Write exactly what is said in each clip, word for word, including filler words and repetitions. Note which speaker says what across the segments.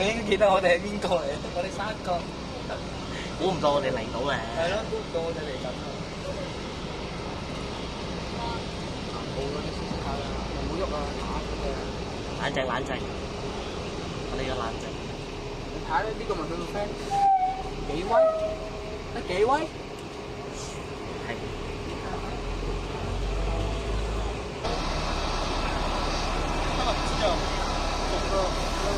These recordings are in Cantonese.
Speaker 1: 佢應該記得我哋係邊個嚟，我哋三個。
Speaker 2: 估唔到我哋嚟到咧。
Speaker 1: 係咯，估唔到我哋嚟緊啊！冇嗰啲消息下啦，唔好喐啊，打佢嘅。
Speaker 2: 冷靜冷靜，我哋要冷靜。
Speaker 1: 你睇下呢個咪佢個 friend 幾威？得幾威？
Speaker 2: 係。
Speaker 1: 啊，知啊，服啦。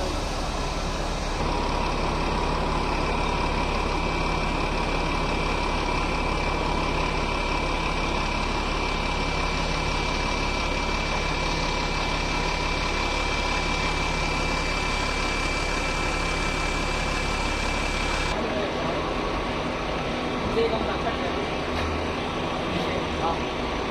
Speaker 1: 呢咁突出嘅，啊！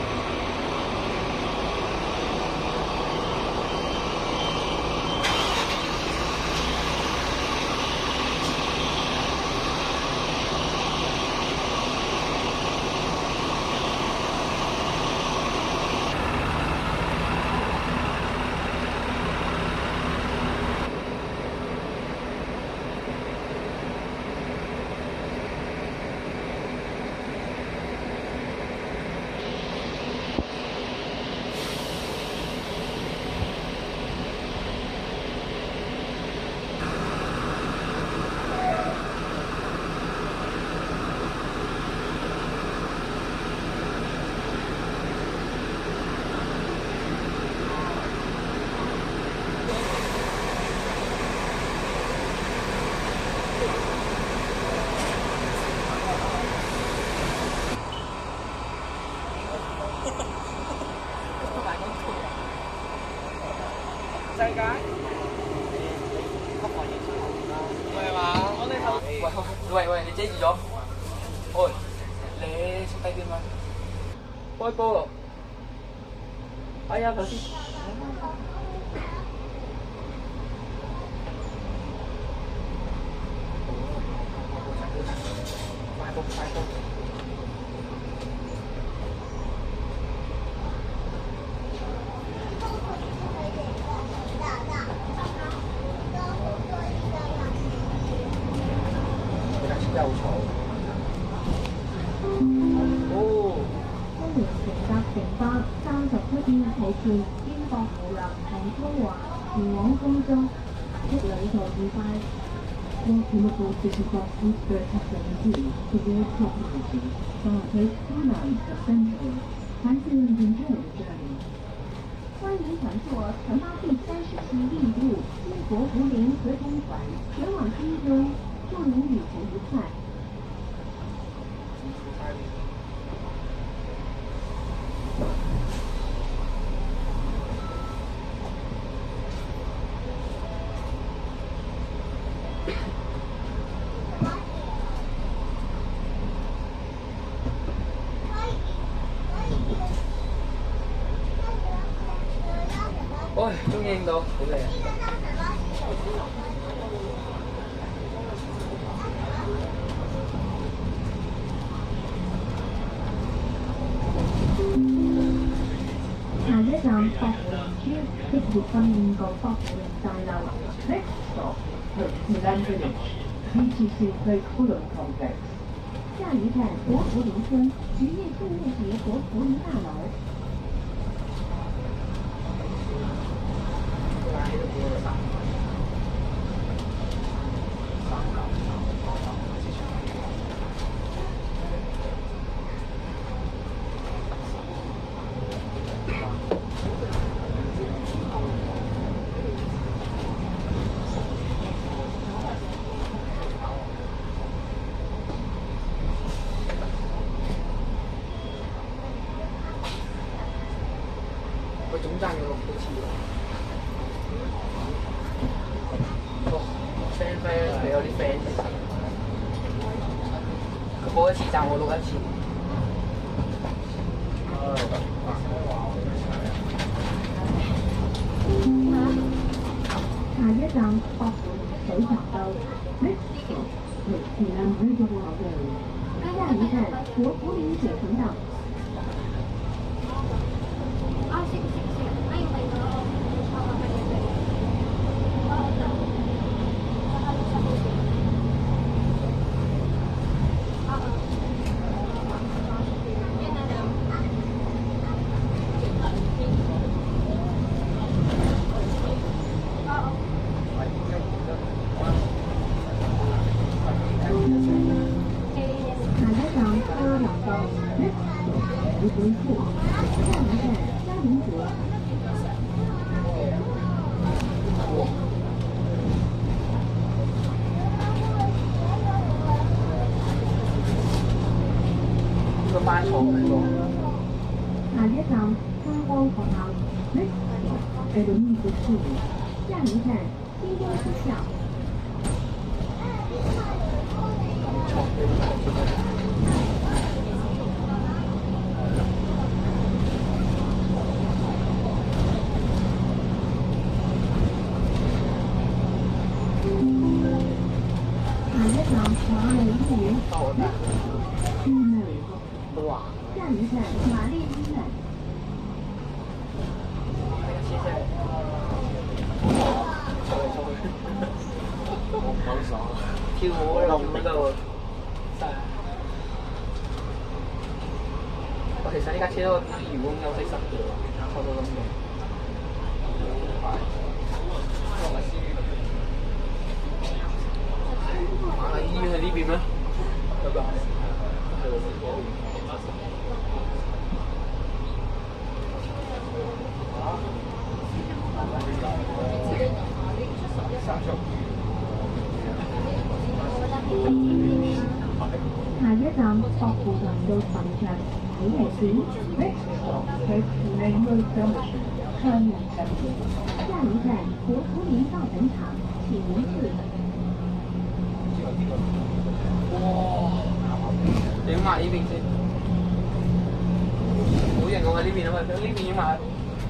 Speaker 1: 世界？唔係嘛？我哋頭喂喂，你遮住咗？喂，你識低啲咩？開波咯！哎呀，頭先。快步快步！又嘈。哦。
Speaker 3: 歡迎乘搭城巴三十七號線英國無能同通華前往公州，祝旅途愉快。Ultimately difficult Easter activity to their property from Cape Town Central, Continent Enjoy Journey. 欢迎乘坐城巴第三十七印度英国福林合同团前往金州，祝您旅途愉快。
Speaker 1: 喂，終於影到，好靚。
Speaker 3: 下一站博湖林村，即月訓練局博湖林大樓。Next stop, Hope Village, B T C Lake Hulun Complex。下一站博湖林村职业训练局博湖林大楼。
Speaker 1: 佢總爭要六幾次喎。哦 ，send friend 俾我啲 friend，佢報一次站我錄一次。
Speaker 3: 下一站博湖林水塘道 ，Next stop, Hope Reservoir Road。下一站博湖林水塘道。 回复，下一站嘉陵阁。
Speaker 1: 個班床喺度。
Speaker 3: 下一站香港學校 Next at the Music School， 下一站星光学校。下一站瑪麗醫院 Next， 醫院。下一站瑪麗醫院。
Speaker 2: 我唔好爽，
Speaker 1: 跳舞嗰度嗰度，真係。我其實呢架車都啲員工休息室嘅，坐到咁嘅。瑪麗醫院喺呢邊咩？拜拜。
Speaker 3: 下一站薄扶林道墳場睇危險 ，Next take Rainbow Junction， 向南行。下一站國福林道墳場啟明寺。
Speaker 1: 哇！點埋呢邊先？好型喎！呢邊啊嘛，呢邊點埋？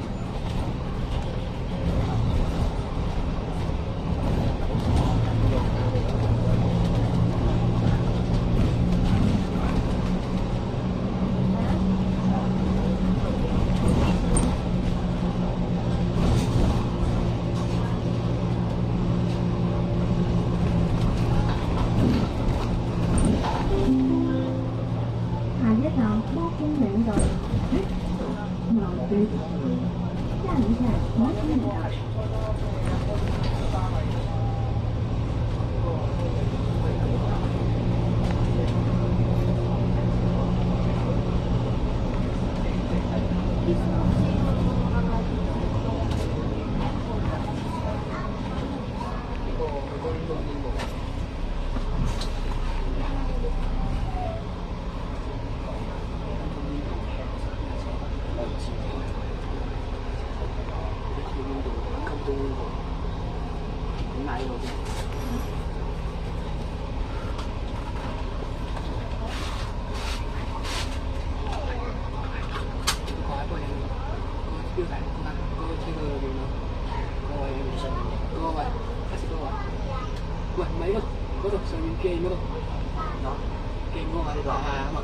Speaker 3: 下一站摩公嶺道 ，Next 牛鼻橋。下一站摩公嶺。標題嗰間嗰個車嗰度叫咩？嗰個嘢唔信嗰個位，黑色嗰個位。喂，唔係嗰度，嗰度上面鏡嗰度。嗱，鏡嗰個位，係係啊嘛。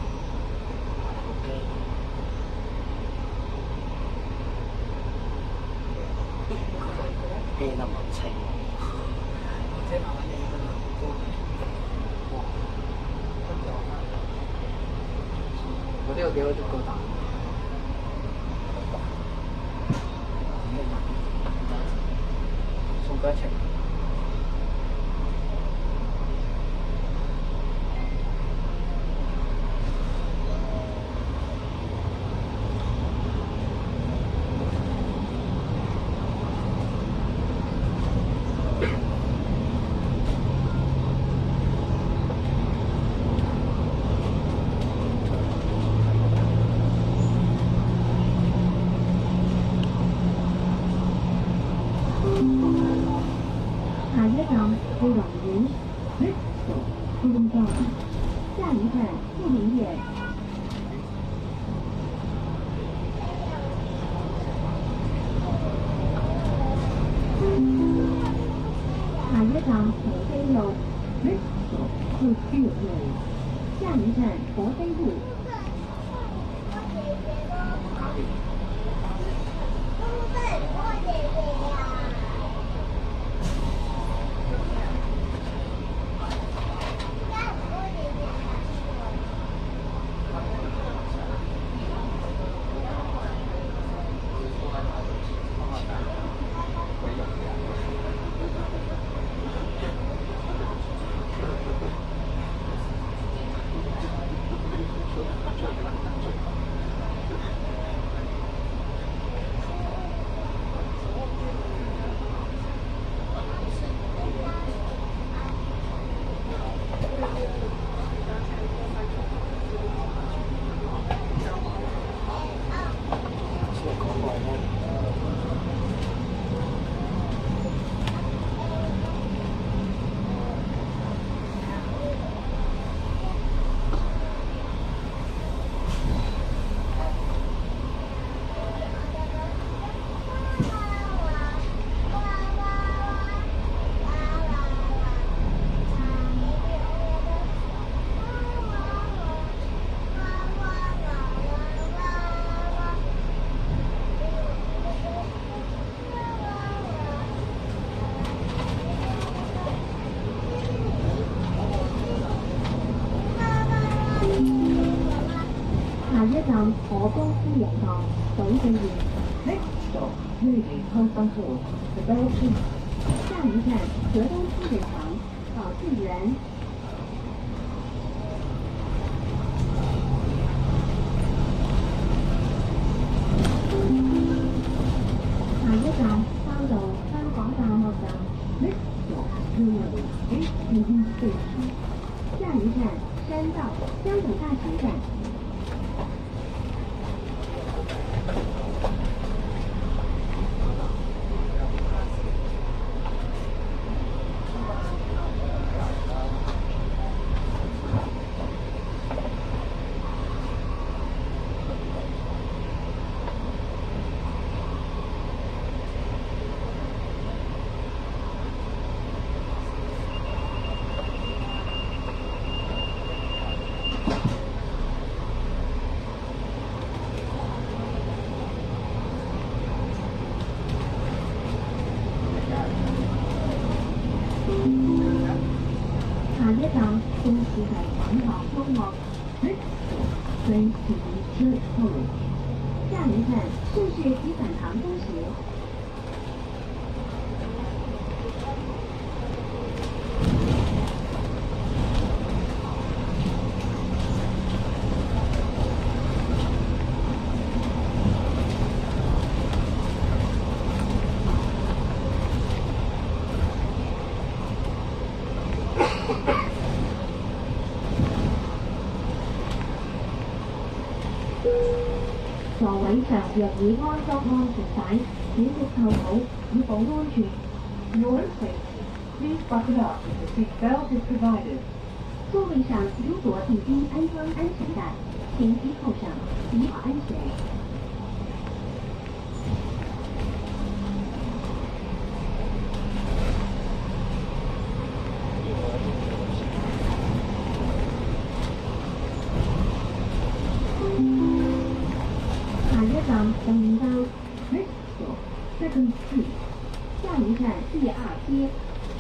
Speaker 2: 記得唔清。
Speaker 1: 即係慢慢影㗎嘛。哇！我呢個幾多足夠大？送佢一程。
Speaker 3: 下一站富林苑 ，Next 富林站，下一站富林苑。下一站河飛路 ，Next 富飛路，下一站河飛路。 站可多夫人堂，水記園。
Speaker 4: Next stop, Lady Hong Hall, the Bell Tree.
Speaker 3: 下一站河东夫人堂，保健园。下一站山道香港大學站。
Speaker 4: Next stop, Railway, H T V Station.
Speaker 3: 下一站山道香港大学站。下一站正是係粉學中學。
Speaker 4: Next stop, Saint Stephen's Church College.
Speaker 3: 下一站圣士提反堂中学。座位上若已安裝安全帶，請接扣好，以保安全。
Speaker 4: Your safety, please buckle up if the seat belt is provided.
Speaker 3: 座位上如果已经安装安全带，请系扣上，以保安全。下一站登到
Speaker 4: Next stop, Second Street.
Speaker 3: 下一站第二街。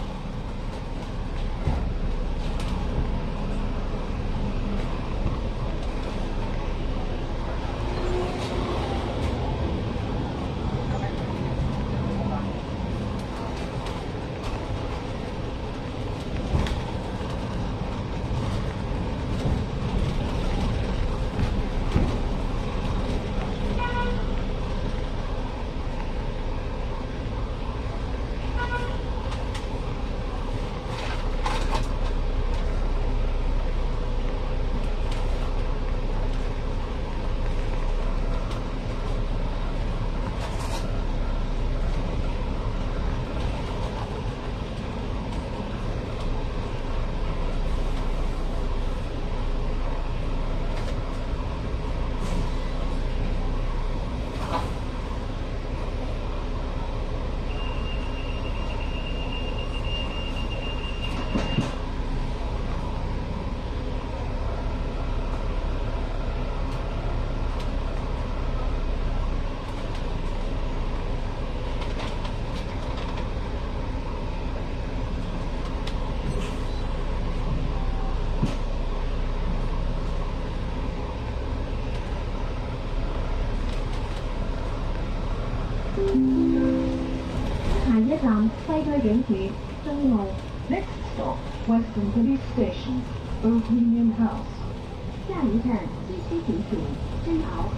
Speaker 3: 下一站西區警署中路。
Speaker 4: Next stop, Western Police Station, Old Union House.
Speaker 3: 下一站西區警署真澳。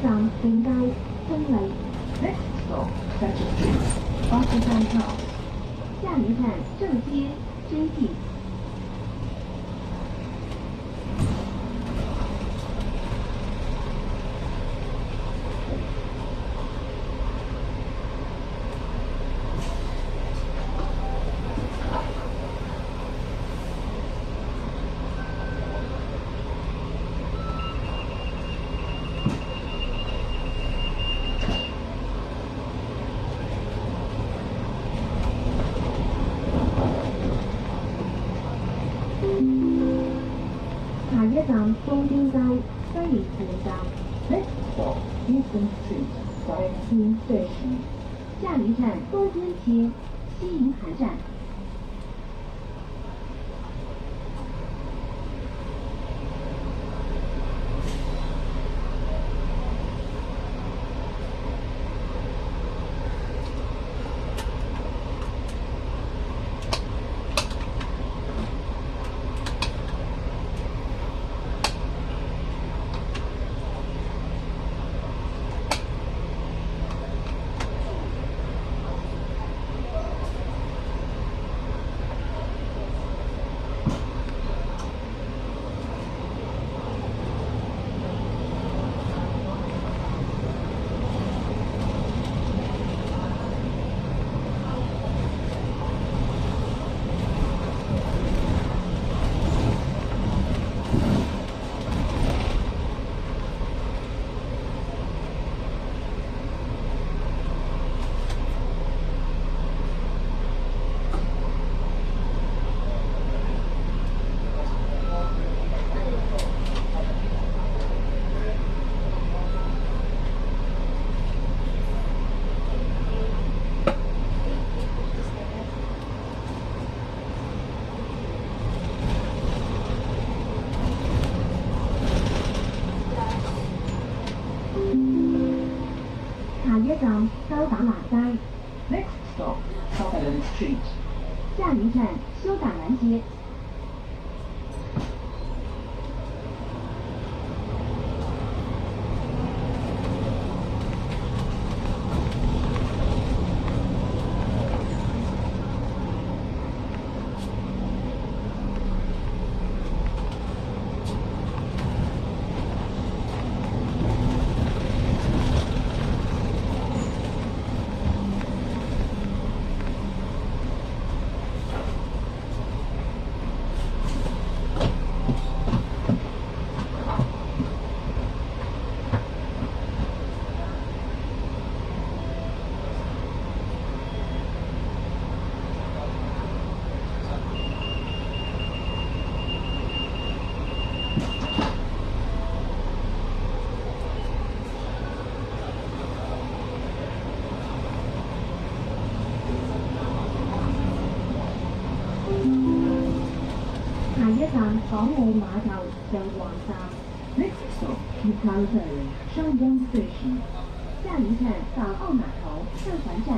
Speaker 3: 站定街真理，
Speaker 4: Next stop, Central Street, Buckingham House.
Speaker 3: 下一站正街真迹。下一站东京街西营盘站，
Speaker 4: Next stop, Euston Street, Diane Station.
Speaker 3: 下一站东边街西营盘站。下一站修打兰街，
Speaker 4: Next stop, Sutherland Street.
Speaker 3: 下一站修打兰街。下一站港澳码頭上環站，
Speaker 4: Next stop, Macau Ferry, Shandong Station.
Speaker 3: 下一站港澳码頭上環站。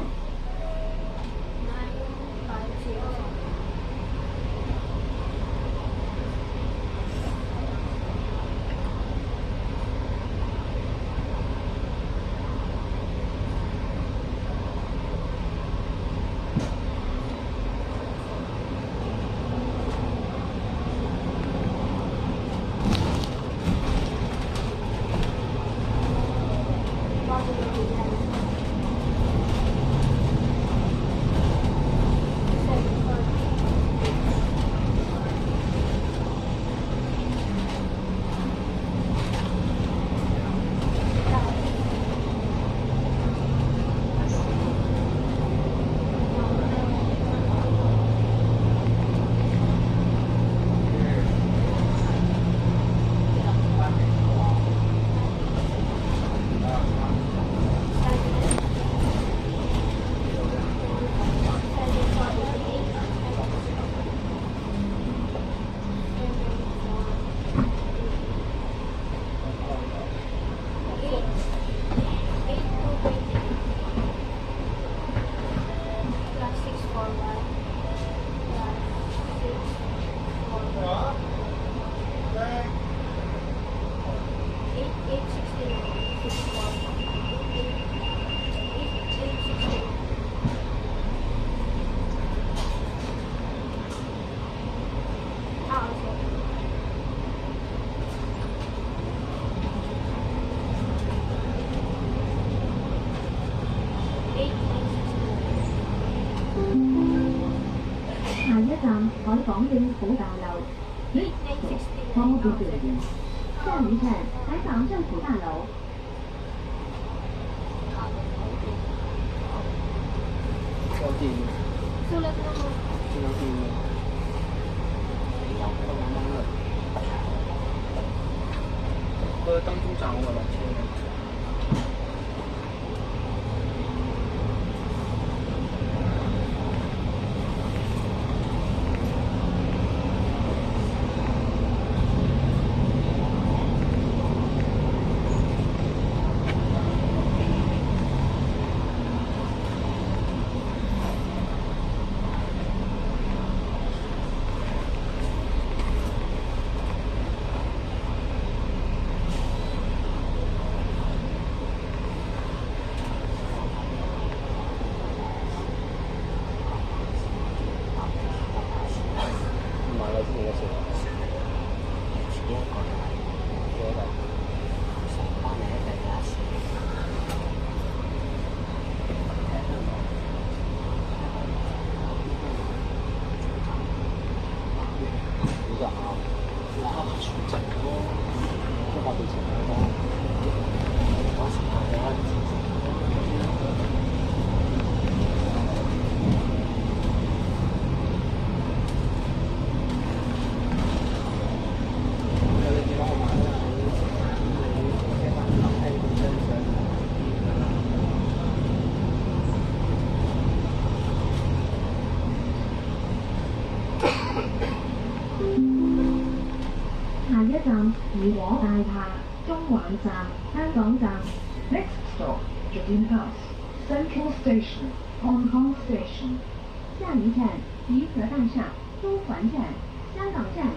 Speaker 3: 下一站海港政府大樓。方便地點。下一站海港政府大樓。
Speaker 2: 有電，先有電嘅，有嗰兩蚊啦。
Speaker 1: 去燈中站我咪落車。
Speaker 3: 下一站怡和大廈中環站、香港站。
Speaker 4: Next stop, Jardine House, Central Station, Hong Kong Station.
Speaker 3: 下一站怡和大厦中环站、香港站。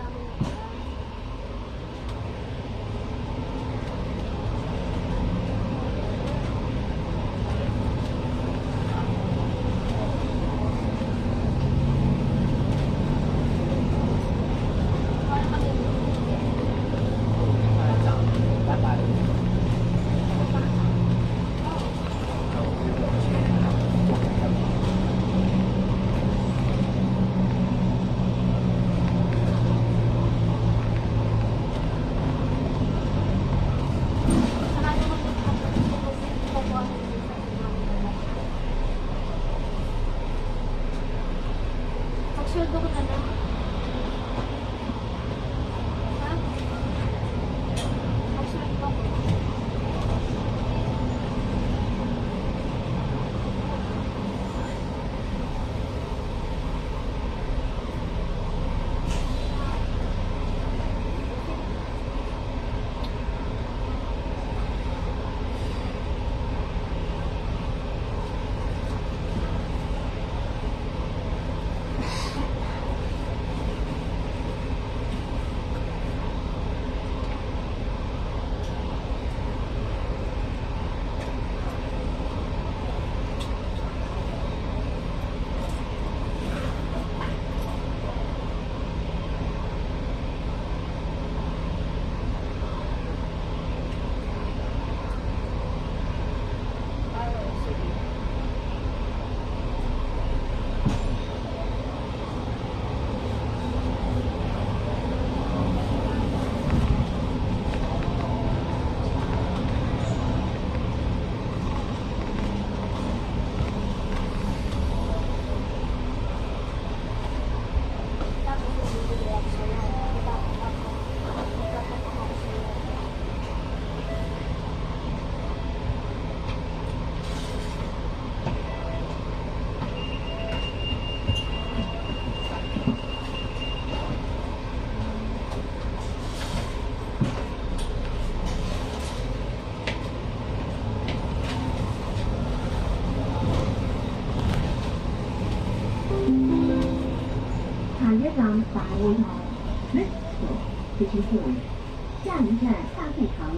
Speaker 3: 下一站大會堂。Next stop, City Hall。下一站大會堂。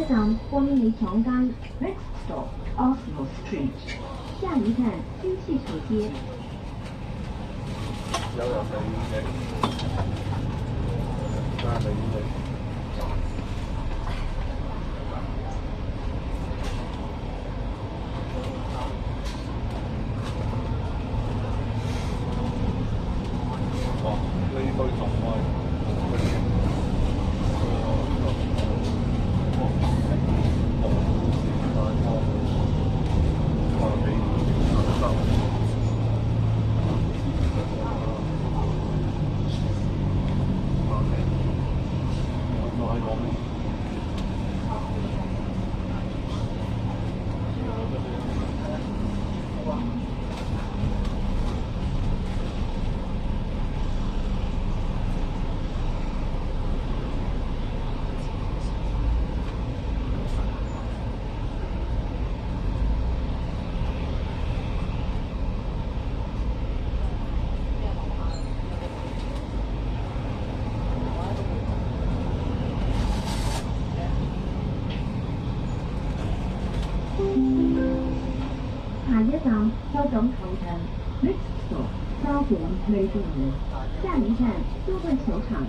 Speaker 3: 站光明里厂街
Speaker 4: Next stop, Arsenal Street.
Speaker 3: 下一站新气楚街。
Speaker 2: 有人對嘅，加對嘅。哇！呢堆仲開。
Speaker 3: 下一站香港球場
Speaker 4: Next stop, Southern Playground.
Speaker 3: 下一站都会球场。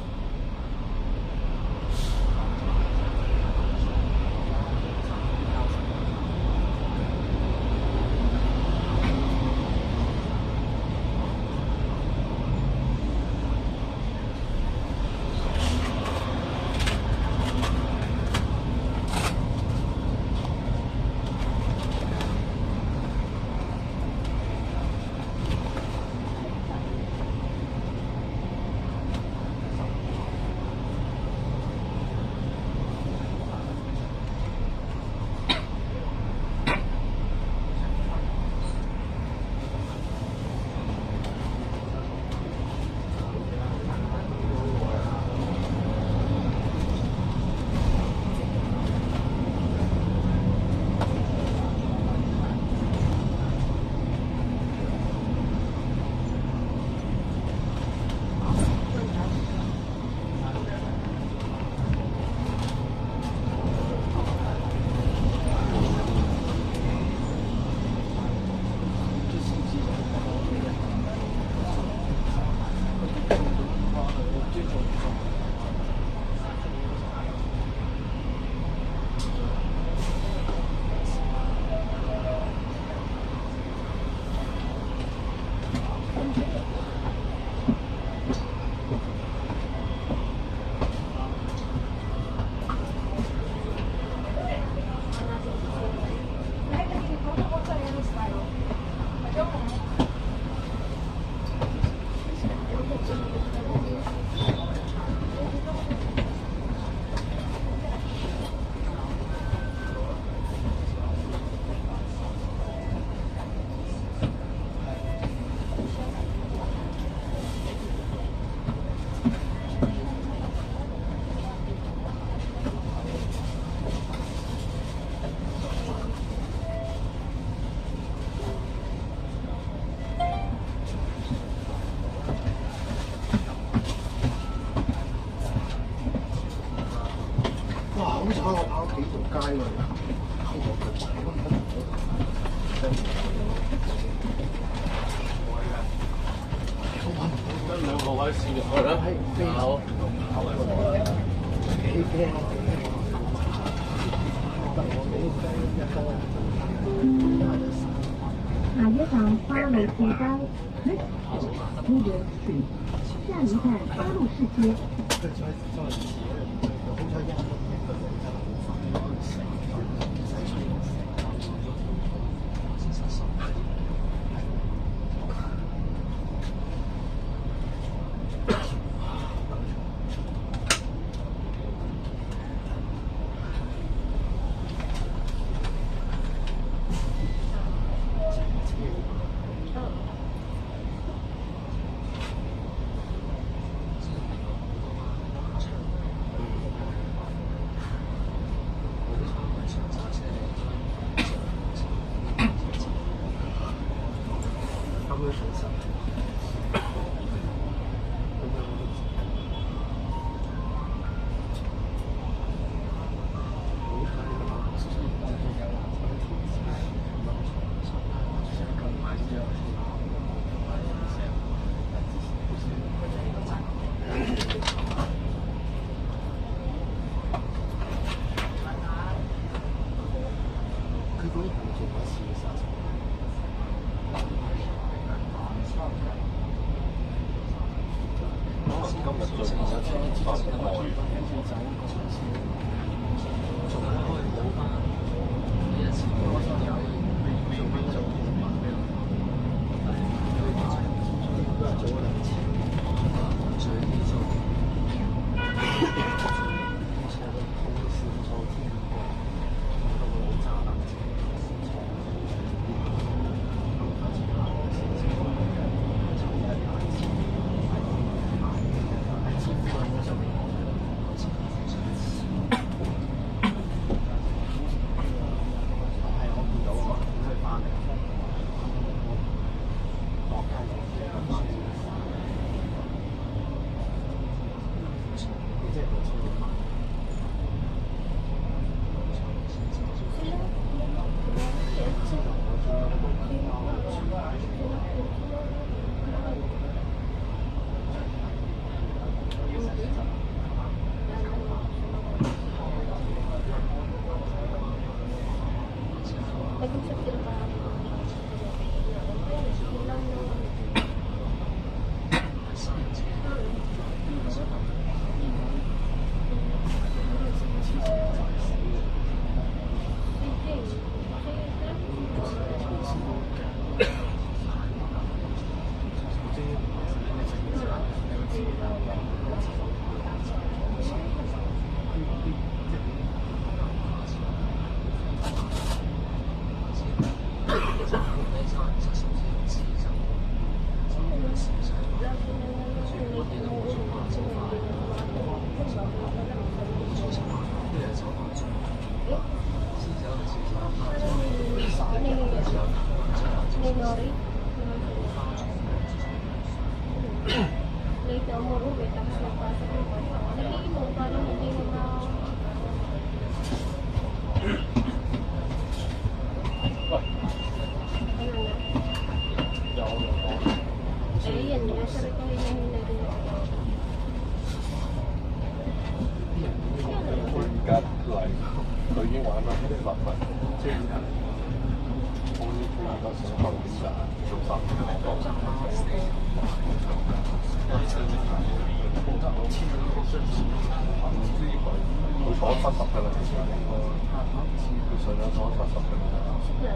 Speaker 2: 好彩我跑幾條街喎，得兩個位試係啦，飛跑幾驚。
Speaker 3: 下一站八路四街
Speaker 4: Tudor Street.
Speaker 3: 下一站八路市街。
Speaker 5: 佢已經玩啦，立法即係好似佢而家想後邊就做十佢坐七十㗎啦，其實佢上咗坐七十㗎啦。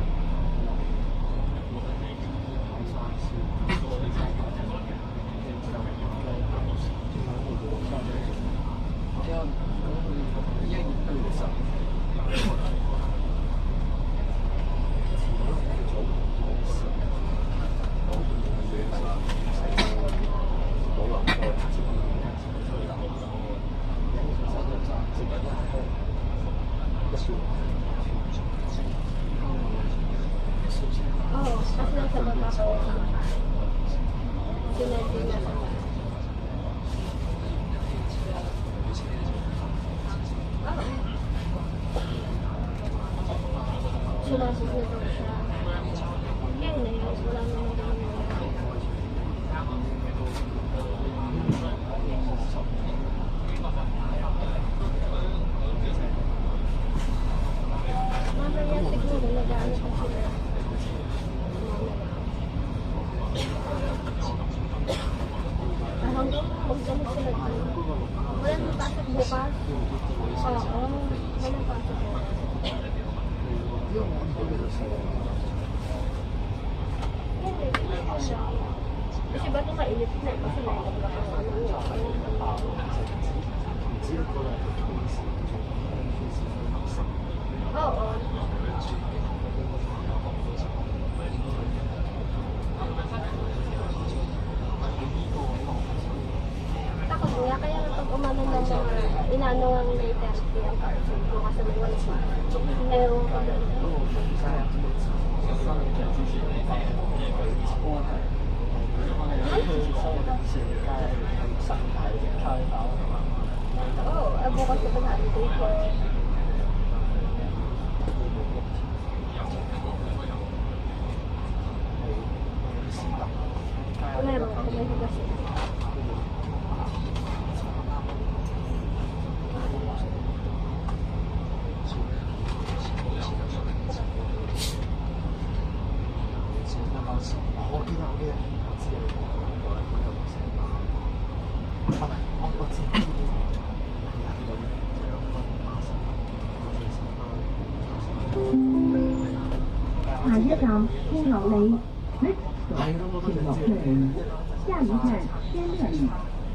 Speaker 3: Kasi ba't mainit na? Kasi oo. Takot nga, kaya pag umano ng mga inano ang later ang cartoon ko kasi may wala pa. Meron pa doon. Oo, abo kasi ito na dito. Meron ako may kasi.
Speaker 6: 下一站天樂里 ，Next stop 田樂里，下一站天樂里。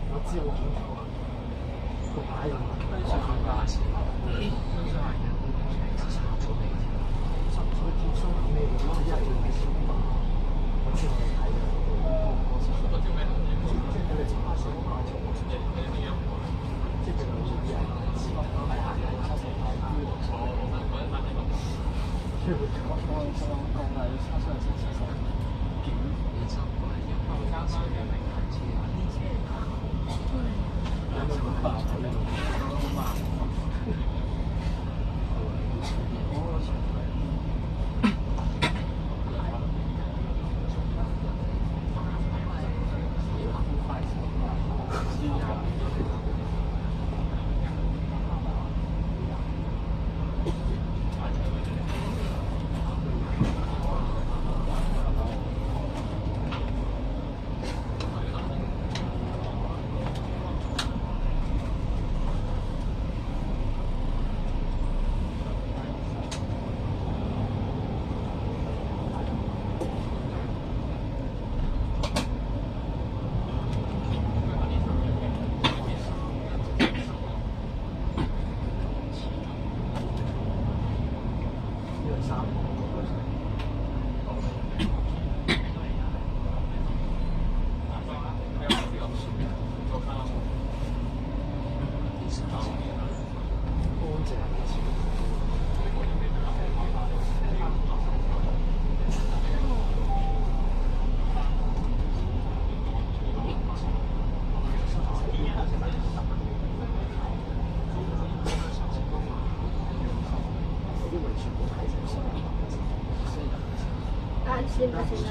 Speaker 3: Aalis din ba sila?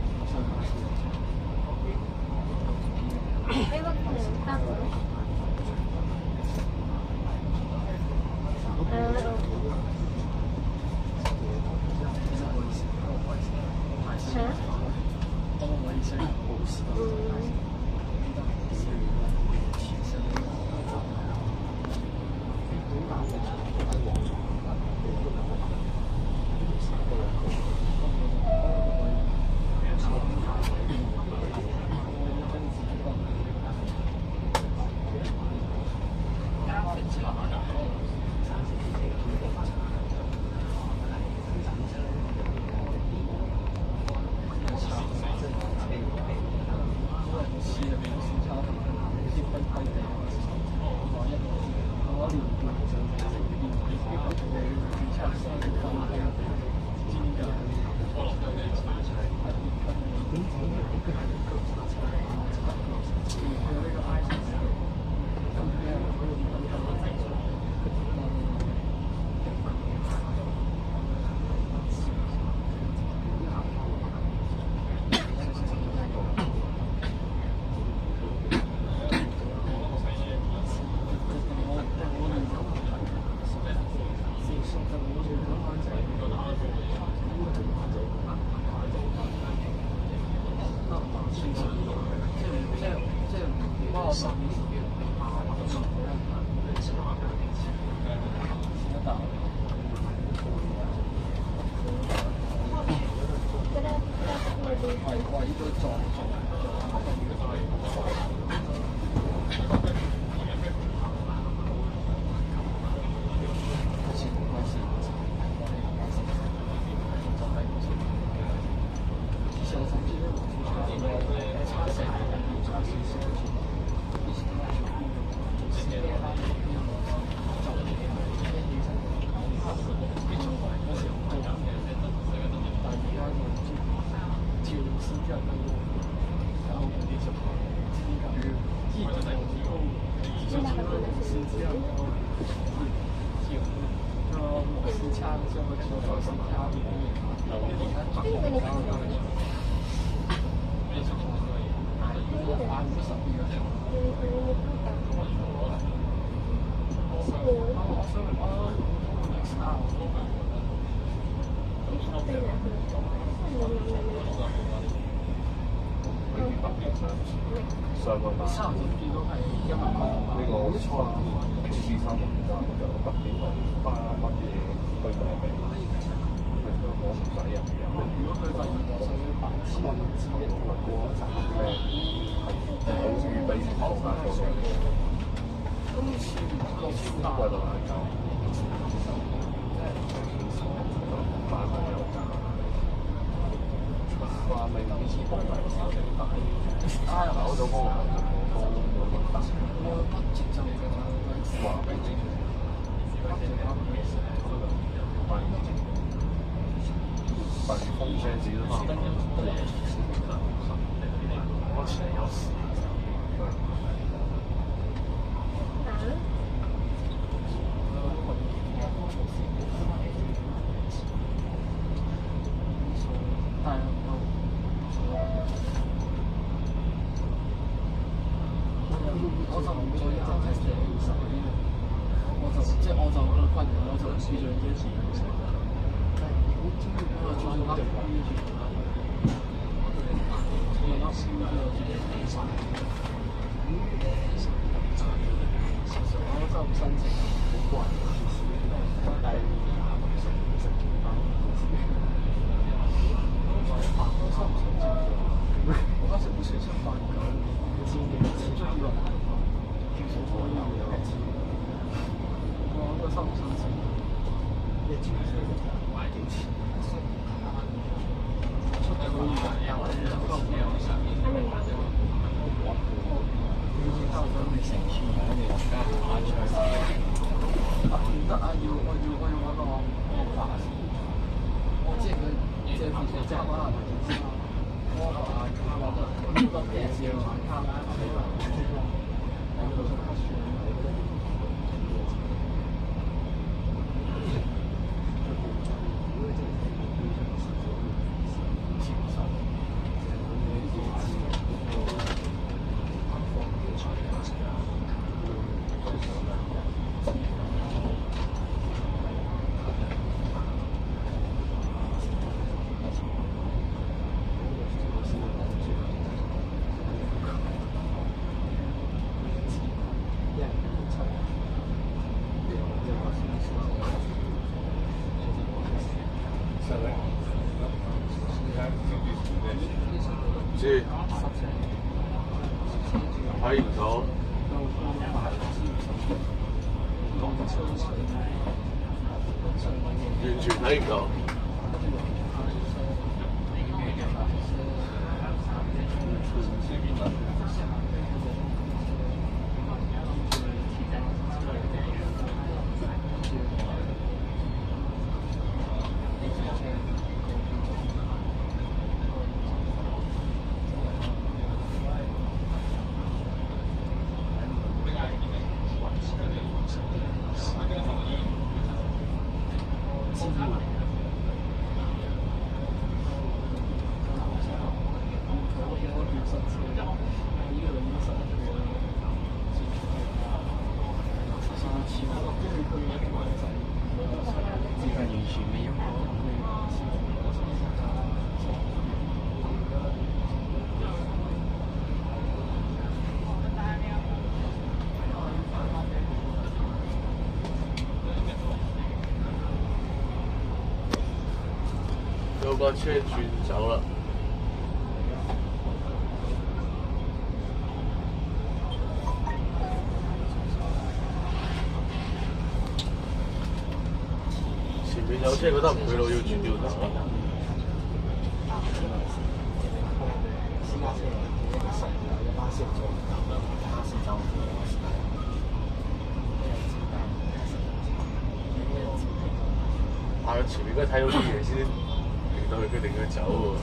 Speaker 3: Ay, wag mo. Tapos.
Speaker 5: 上個呢個創意師生就北邊花乜嘢去命名，佢香港唔使人嘅。如果佢發現咗想白痴之一過一陣咧，係好預備好晒咗嘅。今次六千八度係夠，慢慢有價。話明好似冇嚟少幾大。啊！攞咗嗰個係個個個個大，我不接受嘅話俾你，反正風車子都嘛，我前有事。我就唔再一陣係寫二十嗰啲，我就即係我就個困擾，我就試咗幾次嘅時候，但係我中意嗰個最啱嘅關於住，我啱先嗰個自己睇晒，我就唔申請，好怪，但係我收唔申請，我當時不是想辦個經典的其中一個。我有有一次，我個收唔收錢？一轉數買幾錢？出嚟可以㗎，但係我就收唔到上面。你收咗你成千嘅，你而家買出去。啊唔得啊！要我要我要揾個個法師。我即係佢即係平時即係可能我話揾個揾個嘢先買卡啦。 知睇唔到，完全睇唔到。 個車轉走啦。前面有車覺得唔對路，要轉掉頭啦。
Speaker 2: 私家車一個細嘅，一巴士做唔到，巴士走唔到。
Speaker 5: 啊！前面嗰睇到啲嘢先，令到佢決定佢走喎。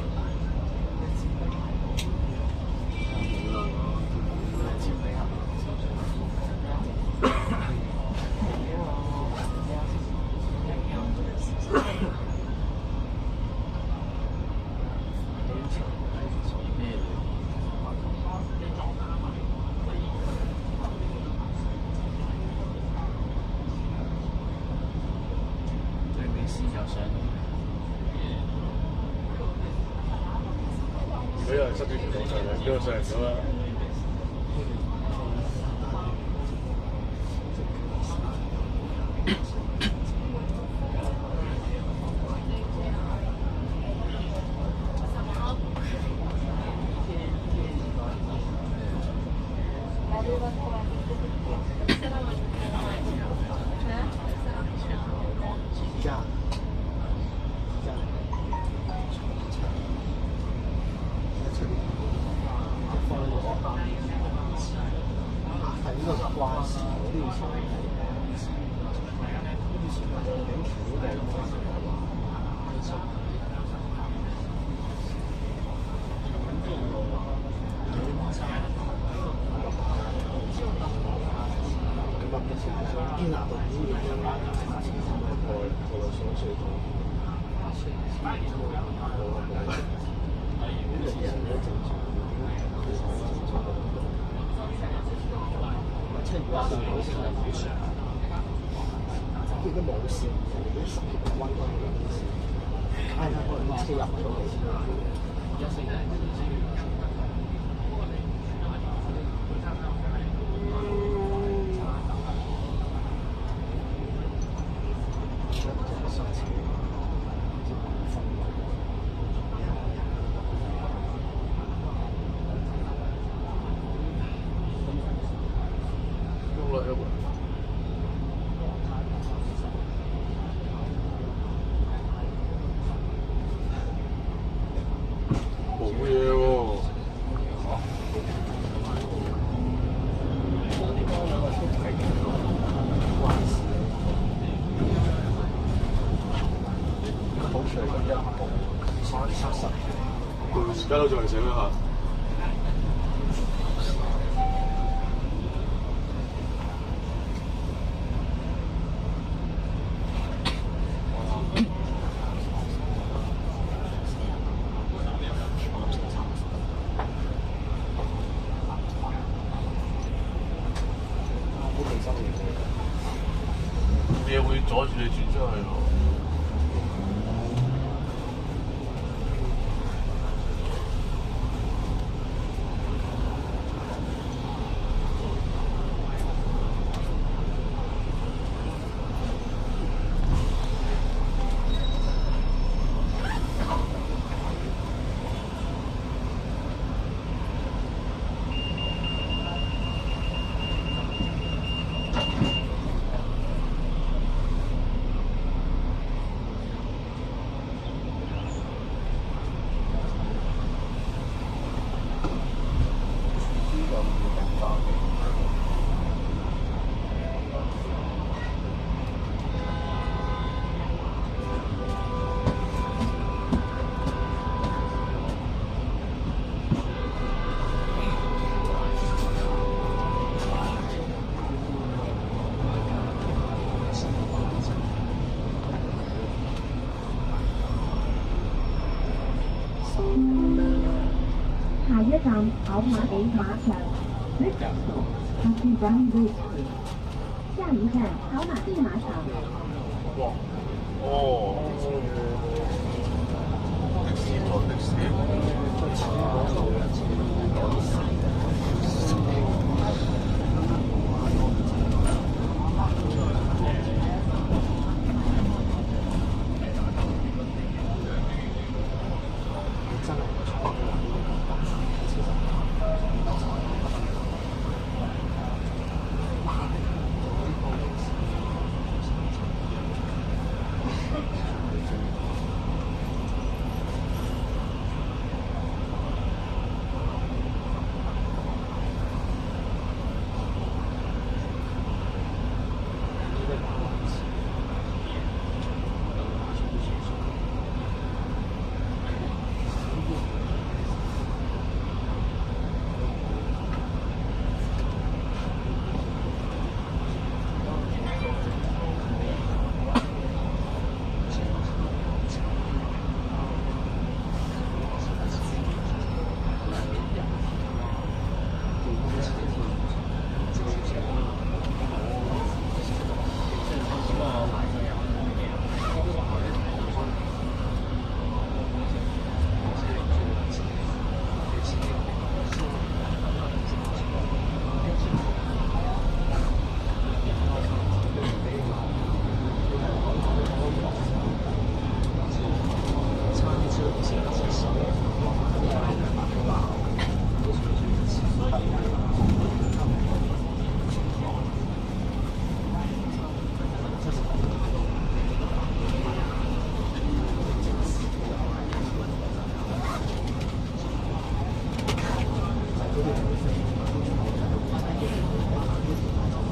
Speaker 5: 如果有人塞住條路上嚟，邊個上唔到啦？
Speaker 2: 天拿到資源嘅話，下次就咪過過到上隧道，冇冇冇，人人都正常，七月八號好似係冇事，應該冇事，人哋十幾個彎彎嘅冇事，睇下可能車入咗嚟先。而家都仲係醒一下。嘢會阻住你轉出去喎。
Speaker 6: 下一站跑馬地馬場 ，Next stop Happy Valley Bridge。下一站跑馬地馬場。
Speaker 5: 哇！哦，的士台的士。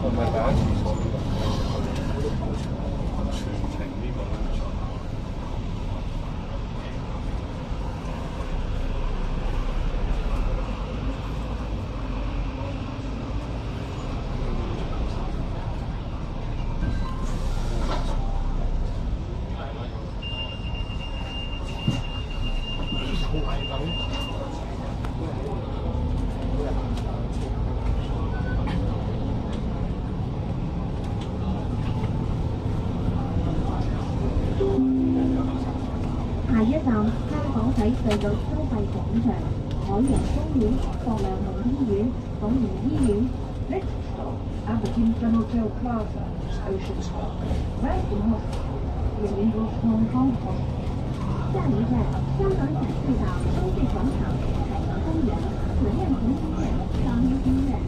Speaker 5: 唔係第一次坐呢個，全程呢個都唔錯。
Speaker 6: 下一站香港仔隧道收費廣場、海洋公園、博良門醫院、廣賢醫院。
Speaker 4: Next stop, Aberdeen Hotel Plaza, Ocean Park, Western Hospital, Gleneagles Hong Kong Hospital.
Speaker 6: 下一站香港仔隧道收费广场、海洋公园、慈燕同医院、双一医院。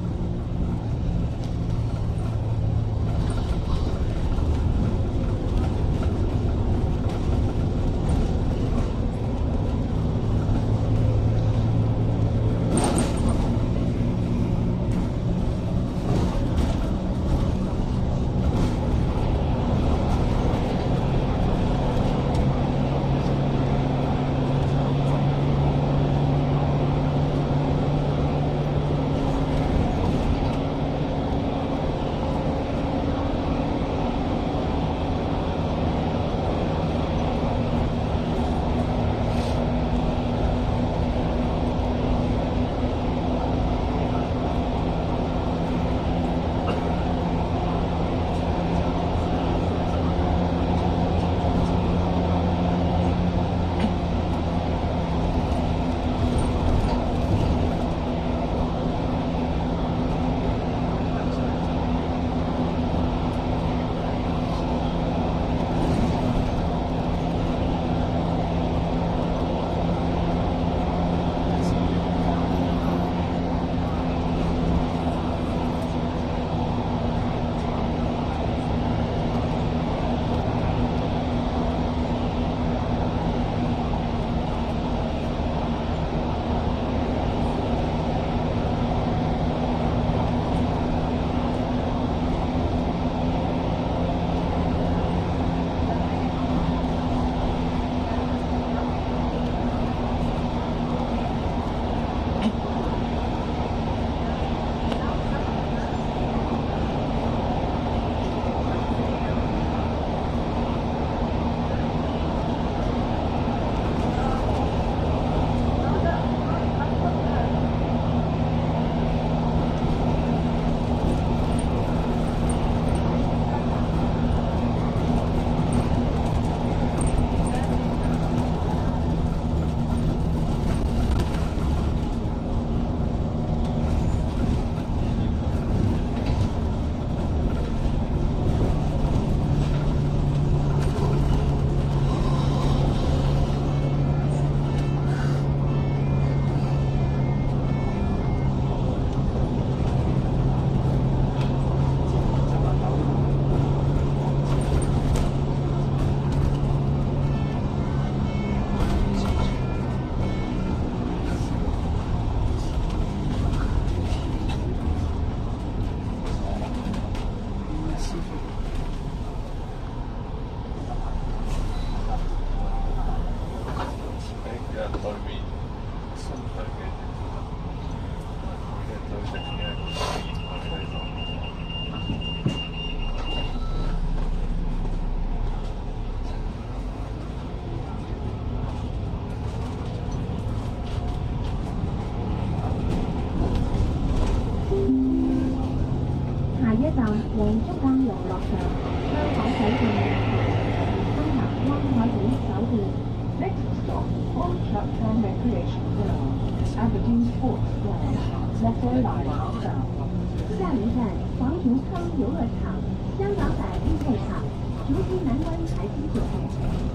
Speaker 6: 站黃竹間遊樂場、香港仔電影台、深南灣海景酒店。
Speaker 4: Next stop, Old Platform Recreation Ground, Aberdeen Sports Ground, Lotte Line South.
Speaker 6: 下一站黄竹坑游乐场、香港仔运动场、竹溪南湾海景酒店。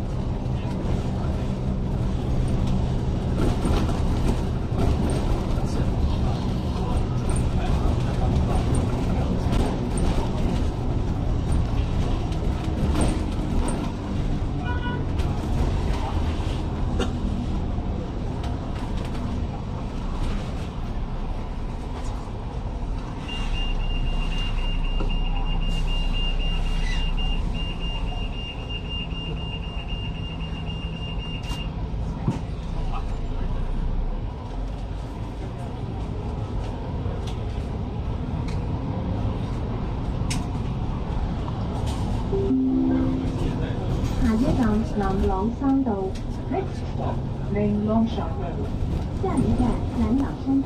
Speaker 3: 南朗山道
Speaker 4: Next stop, Ling Longshan Road.
Speaker 3: 下一站南朗山道。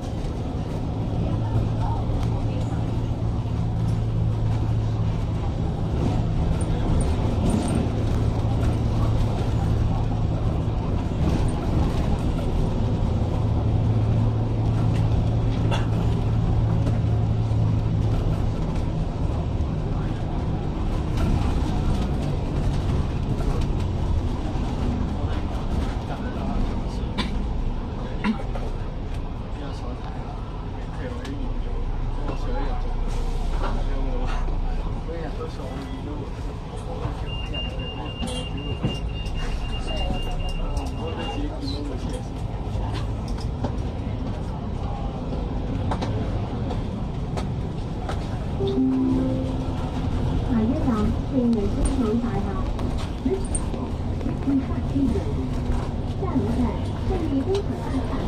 Speaker 3: 下一站是美工厂大厦。
Speaker 4: Next stop, Kentucky Road.
Speaker 3: 下一站胜利工厂大厦。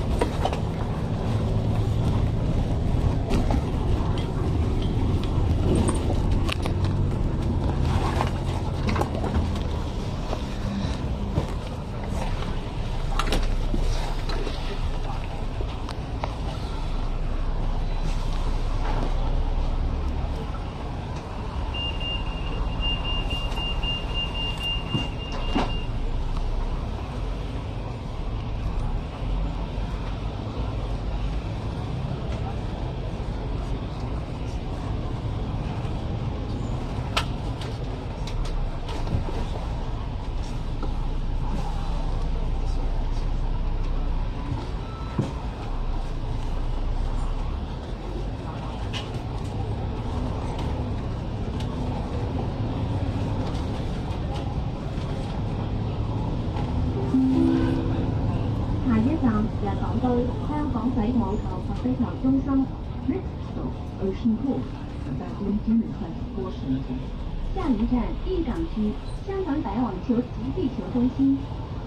Speaker 3: 下一站日港區香港仔網球及飛球中心。
Speaker 4: Next stop, Ocean Court. About Lincoln and Transport Center.
Speaker 3: 下一站艺港区香港仔網球及壁球中心。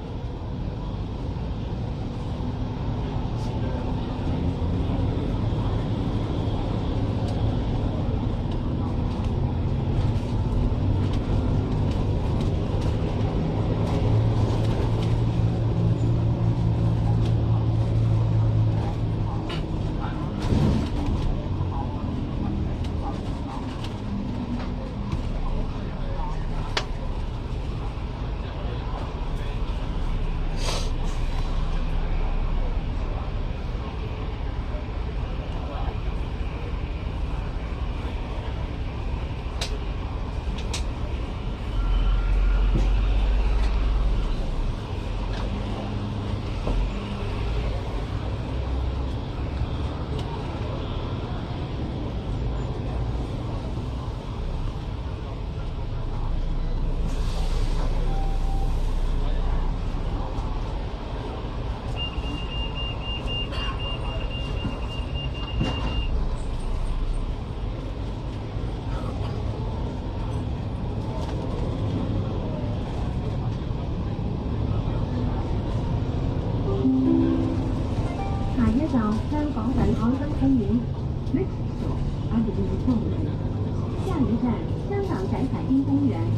Speaker 3: 下一站香港仔海濱公園。
Speaker 4: Next stop, Aberdeen Promenade.
Speaker 3: 下一站香港仔海濱公園。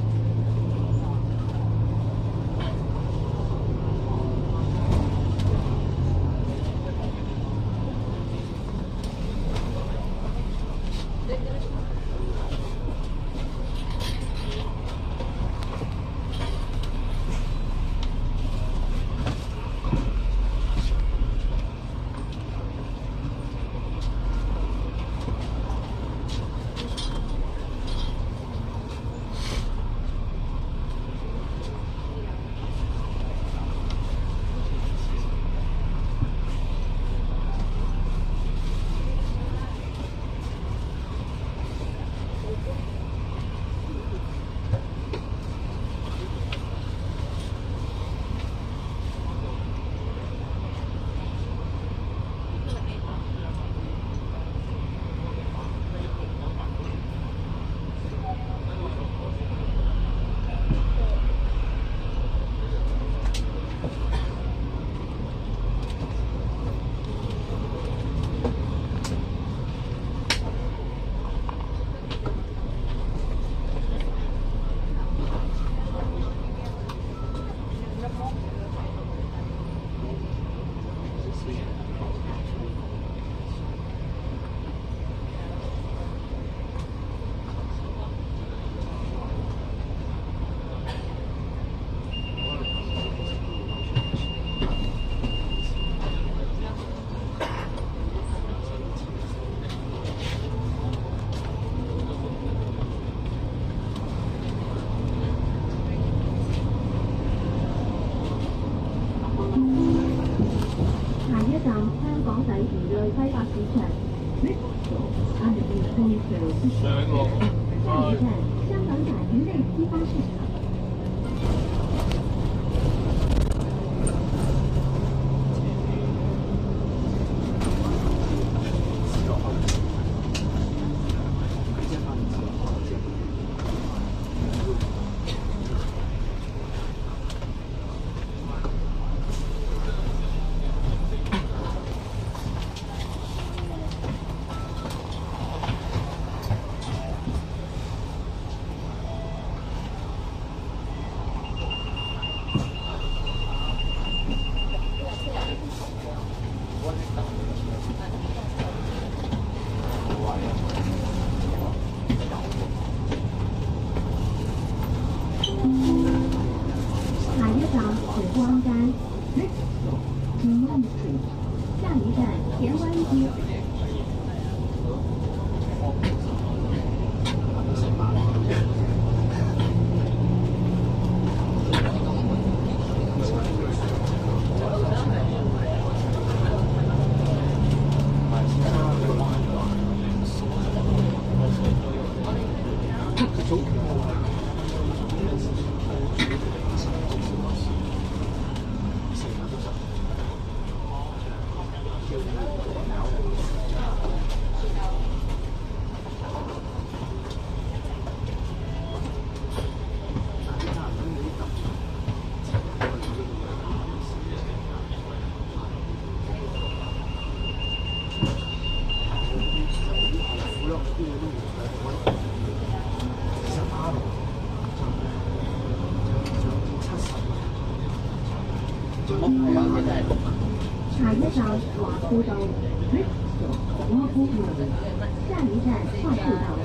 Speaker 3: 下一站，香港仔鱼类批发市场。 下一站水光山 Richmond Street， 下一站田湾街。下一站华富道 Brixton 华富路，下一站华富道。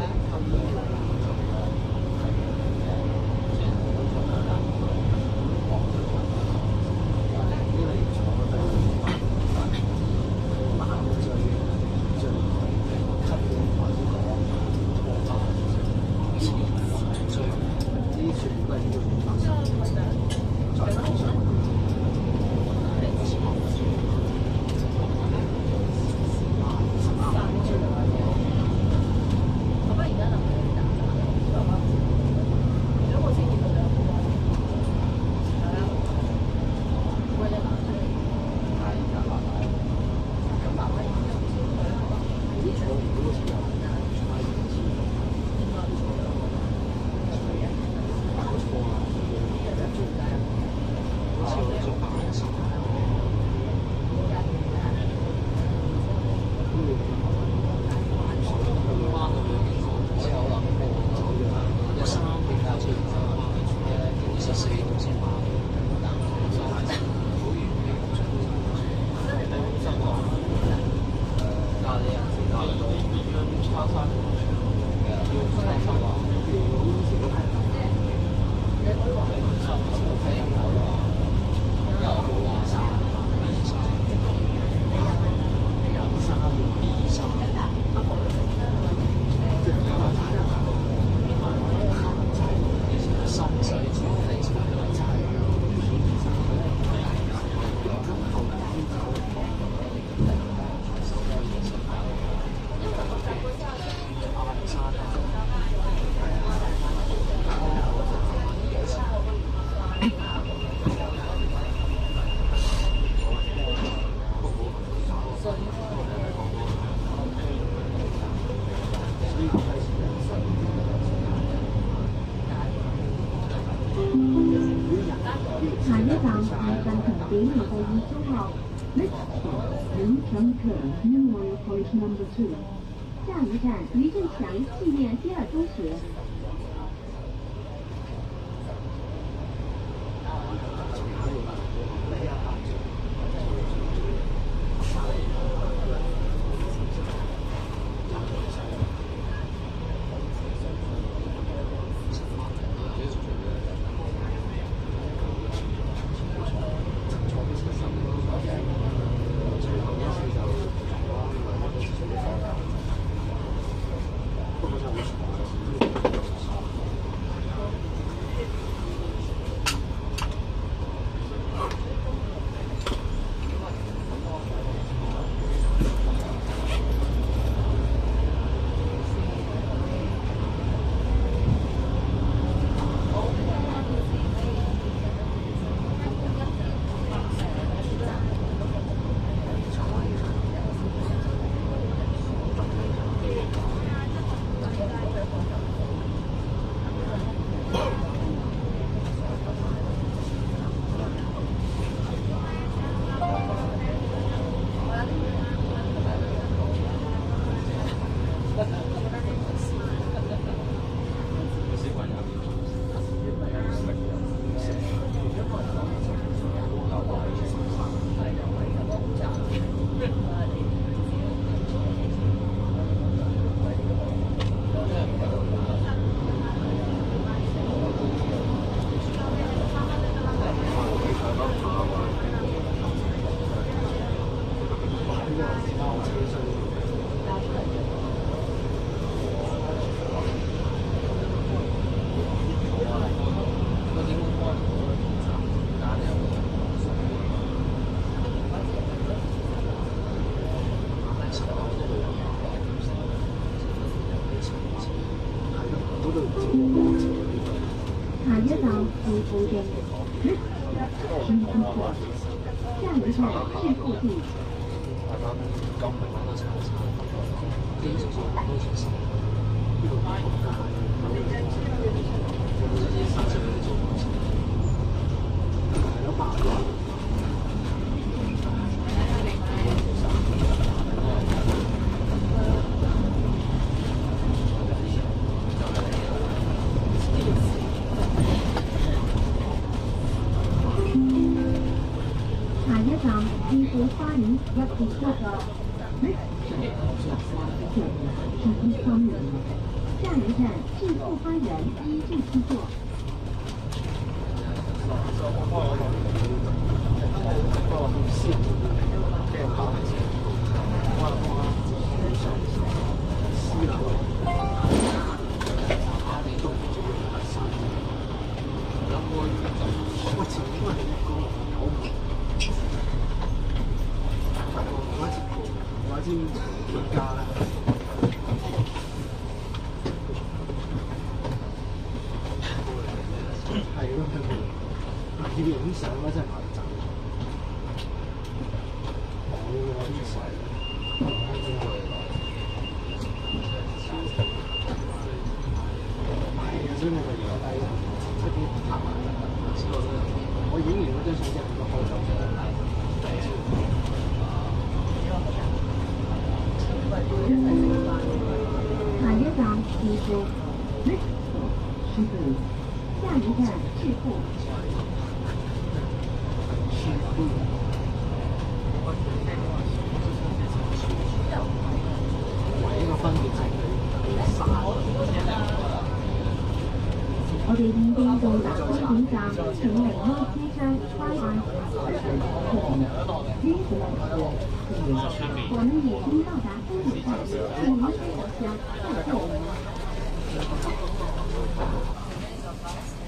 Speaker 3: 下一站係近平點嘅第二中學 Richmond Lincoln Memorial College Number Two， 下一站余振強紀念第二中學。
Speaker 6: 下一站是附近，新富站，下一站是附近。
Speaker 2: 大家咁唔係玩到炒炒，基礎上都係熟。呢個大學家，這些三十人做東西，係有八個。
Speaker 6: 下一站置富花園一節出站，是一方人。下一站置富花園一至七座。
Speaker 2: 先而家啦，係咯，要影相咧真係難走。我呢個啲細，係啊，所以我咪而家低一啲拍埋。我影完嗰張相之後，就開走咗。
Speaker 6: 下一站置富，师傅，下一站置富。
Speaker 2: 師傅，唯一個分別就係三。
Speaker 6: 我哋現正到達終點站，請離開車廂，拜拜。我们已经到达终点站，请您回家，再见。